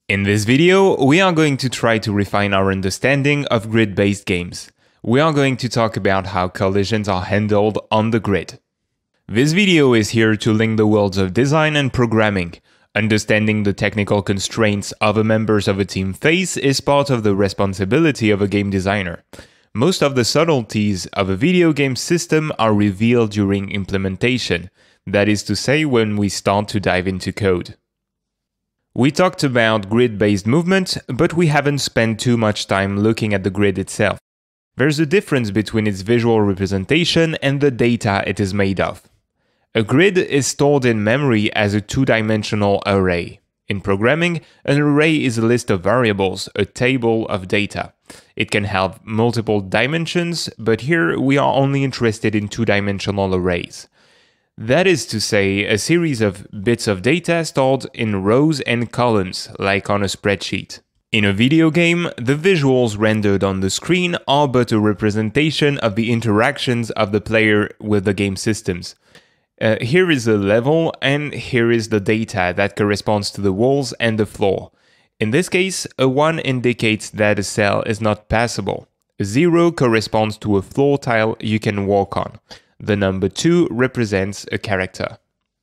In this video, we are going to try to refine our understanding of grid-based games. We are going to talk about how collisions are handled on the grid. This video is here to link the worlds of design and programming. Understanding the technical constraints other members of a team face is part of the responsibility of a game designer. Most of the subtleties of a video game system are revealed during implementation, that is to say, when we start to dive into code. We talked about grid-based movement, but we haven't spent too much time looking at the grid itself. There's a difference between its visual representation and the data it is made of. A grid is stored in memory as a two-dimensional array. In programming, an array is a list of variables, a table of data. It can have multiple dimensions, but here we are only interested in two-dimensional arrays. That is to say, a series of bits of data stored in rows and columns, like on a spreadsheet. In a video game, the visuals rendered on the screen are but a representation of the interactions of the player with the game systems. Here is a level, and here is the data that corresponds to the walls and the floor. In this case, a 1 indicates that a cell is not passable. A 0 corresponds to a floor tile you can walk on. The number 2 represents a character.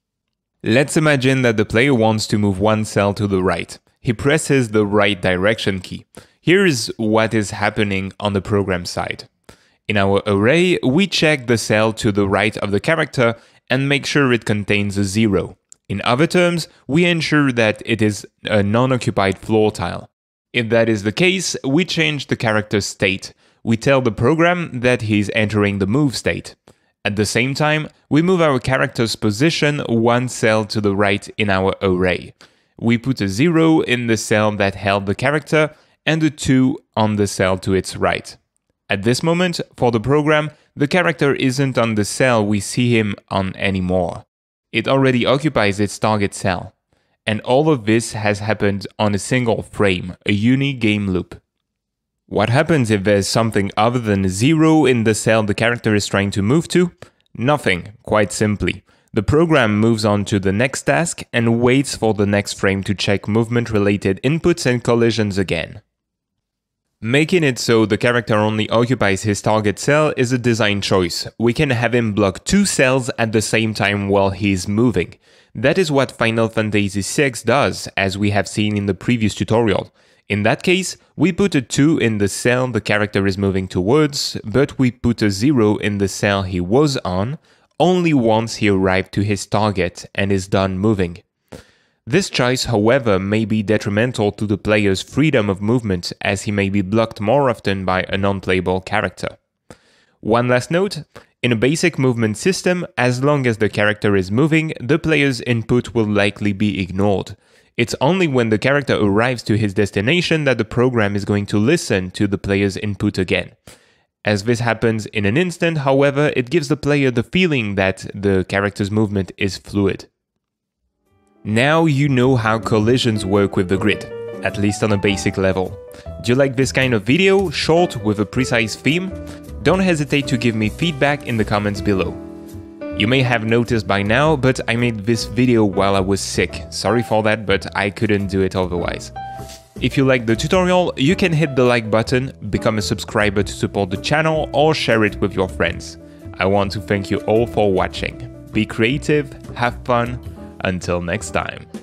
Let's imagine that the player wants to move one cell to the right. He presses the right direction key. Here is what is happening on the program side. In our array, we check the cell to the right of the character and make sure it contains a 0. In other terms, we ensure that it is a non-occupied floor tile. If that is the case, we change the character's state. We tell the program that he's entering the move state. At the same time, we move our character's position one cell to the right in our array. We put a 0 in the cell that held the character and a 2 on the cell to its right. At this moment, for the program, the character isn't on the cell we see him on anymore. It already occupies its target cell. And all of this has happened on a single frame, a uni-game loop. What happens if there's something other than a 0 in the cell the character is trying to move to? Nothing, quite simply. The program moves on to the next task and waits for the next frame to check movement-related inputs and collisions again. Making it so the character only occupies his target cell is a design choice. We can have him block 2 cells at the same time while he's moving. That is what Final Fantasy VI does, as we have seen in the previous tutorial. In that case, we put a 2 in the cell the character is moving towards, but we put a 0 in the cell he was on, only once he arrived to his target and is done moving. This choice, however, may be detrimental to the player's freedom of movement, as he may be blocked more often by a non-playable character. One last note, in a basic movement system, as long as the character is moving, the player's input will likely be ignored. It's only when the character arrives to his destination that the program is going to listen to the player's input again. As this happens in an instant, however, it gives the player the feeling that the character's movement is fluid. Now you know how collisions work with the grid, at least on a basic level. Do you like this kind of video, short with a precise theme? Don't hesitate to give me feedback in the comments below. You may have noticed by now, but I made this video while I was sick. Sorry for that, but I couldn't do it otherwise. If you liked the tutorial, you can hit the like button, become a subscriber to support the channel, or share it with your friends. I want to thank you all for watching. Be creative, have fun, until next time.